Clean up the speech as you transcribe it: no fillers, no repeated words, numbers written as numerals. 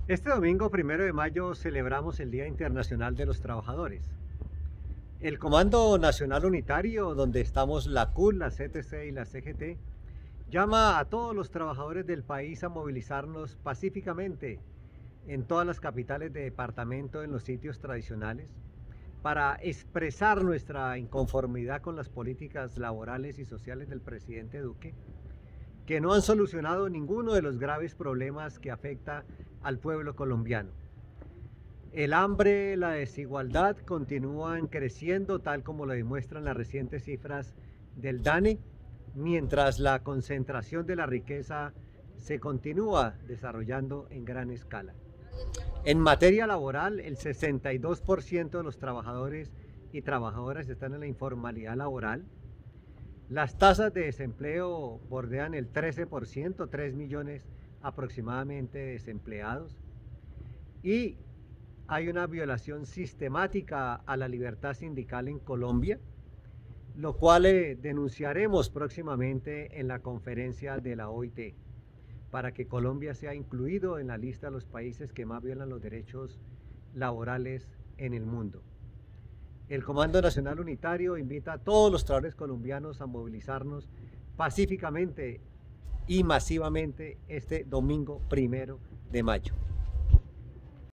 Este domingo 1 de mayo celebramos el Día Internacional de los Trabajadores. El Comando Nacional Unitario, donde estamos la CUT, la CTC y la CGT, llama a todos los trabajadores del país a movilizarnos pacíficamente en todas las capitales de departamento, en los sitios tradicionales, para expresar nuestra inconformidad con las políticas laborales y sociales del presidente Duque, que no han solucionado ninguno de los graves problemas que afecta al pueblo colombiano. El hambre, la desigualdad continúan creciendo, tal como lo demuestran las recientes cifras del DANE, mientras la concentración de la riqueza se continúa desarrollando en gran escala. En materia laboral, el 62% de los trabajadores y trabajadoras están en la informalidad laboral. Las tasas de desempleo bordean el 13%, 3 millones aproximadamente de desempleados. Y hay una violación sistemática a la libertad sindical en Colombia, lo cual denunciaremos próximamente en la conferencia de la OIT, para que Colombia sea incluido en la lista de los países que más violan los derechos laborales en el mundo. El Comando Nacional Unitario invita a todos los trabajadores colombianos a movilizarnos pacíficamente y masivamente este domingo 1 de mayo.